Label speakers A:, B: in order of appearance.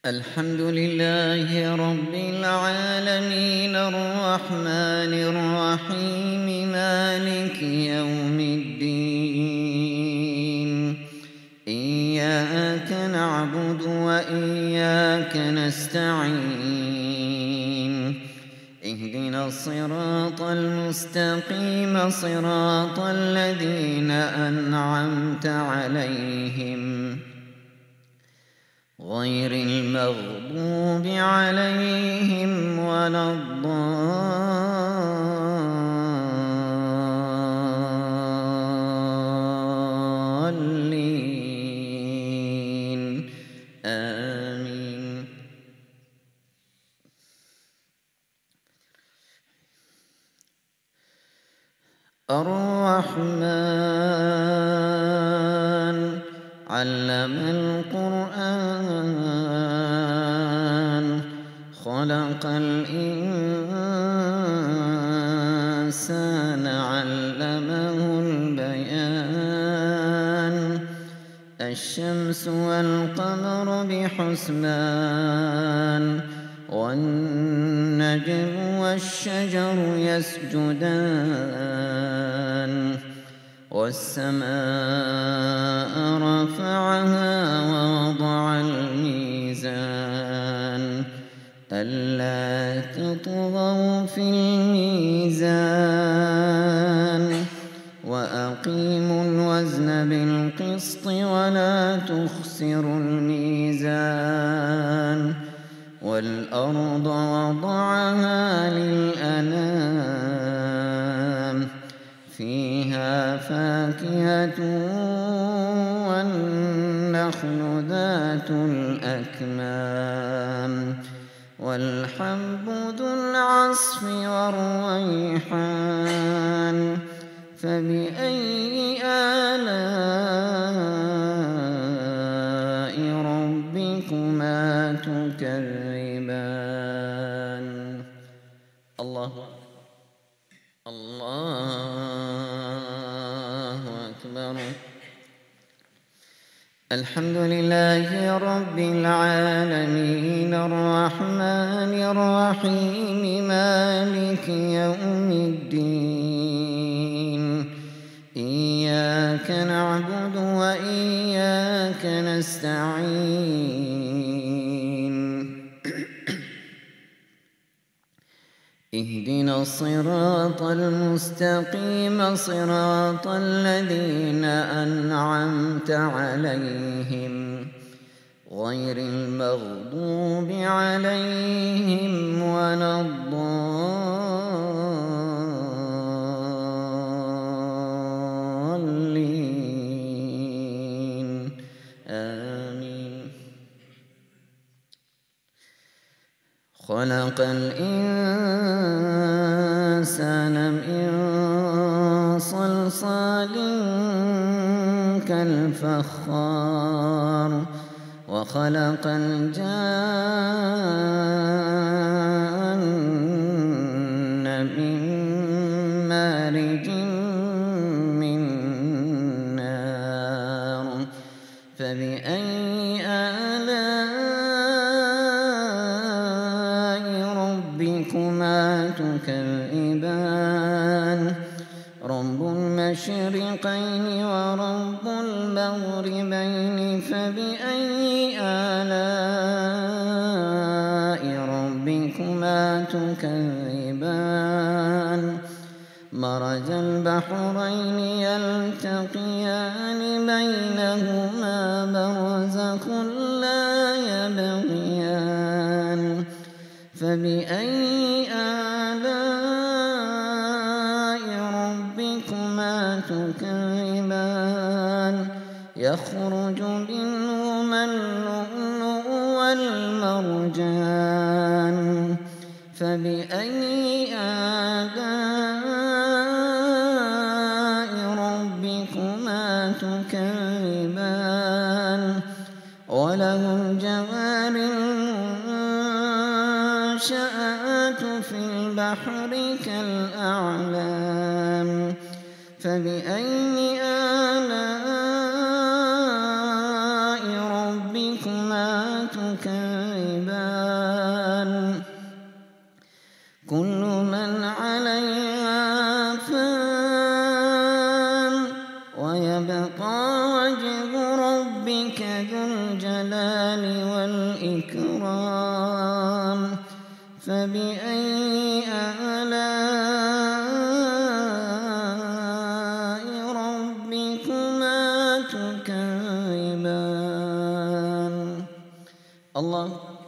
A: الحمد لله رب العالمين الرحمن الرحيم مالك يوم الدين إياك نعبد وإياك نستعين اهدنا الصراط المستقيم صراط الذين أنعمت عليهم غير المغضوب عليهم ولا الضالين آمين. الرحمن علم القرآن خلق الإنسان علمه البيان الشمس والقمر بحسبان والنجم والشجر يسجدان والسماء رفعها ووضع الميزان ألا تطغوا في الميزان وأقيموا الوزن بالقسط ولا تخسروا الميزان والأرض وضعها للأنام فيها فاكهة والنخل ذات الأكمام والحب ذو العصف والريحان فبأي آلاء ربكما تكذبان. الله أكبر. الحمد لله رب العالمين الرحمن الرحيم مالك يوم الدين إياك نعبد وإياك نستعين اهدنا الصراط المستقيم صراط الذين أنعمت عليهم غير المغضوب عليهم ولا الضالين آمين. خلق الإنسان من صلصال كالفخار وخلق الجان من مارج من نار فبأي آلاء ربكما تكذبان رب المشرقين ورب المغربين فبأي آلاء ربكما تكذبان مرج البحرين يلتقيان بينهما برزخ لا يبغيان فبأي آلاء ربكما تكذبان يخرج منهما اللؤلؤ والمرجان فبأي آلاء ربكما تكذبان وله الجوار المنشآت في البحر كالأعلام فبأي آلاء ربكما تكذبان كل من عليها فان ويبقى وجه ربك ذو الجلال والإكرام فبأي آلاء ربكما تكذبان. الله